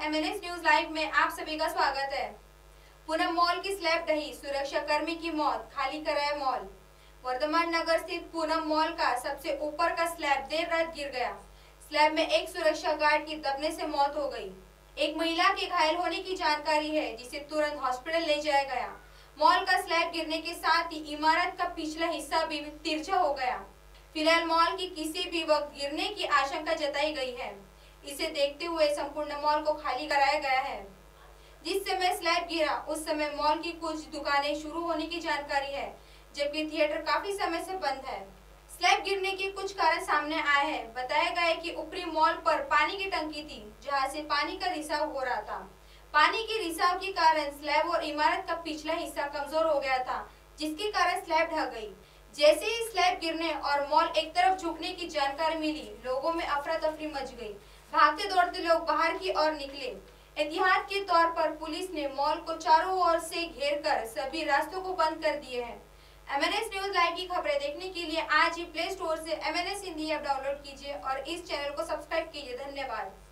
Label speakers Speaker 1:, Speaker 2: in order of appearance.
Speaker 1: MNS news live में आप सभी का स्वागत है। पूनम मॉल की स्लैब ढही, सुरक्षा कर्मी की मौत, खाली कराया मॉल। वर्धमान नगर स्थित पूनम मॉल का सबसे ऊपर का स्लैब देर रात गिर गया। स्लैब में एक सुरक्षा गार्ड की दबने से मौत हो गई। एक महिला के घायल होने की जानकारी है, जिसे तुरंत हॉस्पिटल ले जाया गया। मॉल का स्लैब गिरने के साथ ही इमारत का पिछला हिस्सा भी तिरछा हो गया। फिलहाल मॉल की किसी भी वक्त गिरने की आशंका जताई गई है। इसे देखते हुए संपूर्ण मॉल को खाली कराया गया है। जिस समय स्लैब गिरा उस समय मॉल की कुछ दुकानें शुरू होने की जानकारी है, जबकि थिएटर काफी समय से बंद है। स्लैब गिरने के कुछ कारण सामने आए हैं। बताया गया है कि ऊपरी मॉल पर पानी की टंकी थी, जहां से पानी का रिसाव हो रहा था। पानी के रिसाव के कारण स्लैब और इमारत का पिछला हिस्सा कमजोर हो गया था, जिसके कारण स्लैब ढह गई। जैसे ही स्लैब गिरने और मॉल एक तरफ झुकने की जानकारी मिली, लोगों में अफरा तफरी मच गई। भागते दौड़ते लोग बाहर की ओर निकले। एहतियात के तौर पर पुलिस ने मॉल को चारों ओर से घेरकर सभी रास्तों को बंद कर दिए हैं। MNS न्यूज लाइव की खबरें देखने के लिए आज ही प्ले स्टोर से MNS हिंदी ऐप डाउनलोड कीजिए और इस चैनल को सब्सक्राइब कीजिए। धन्यवाद।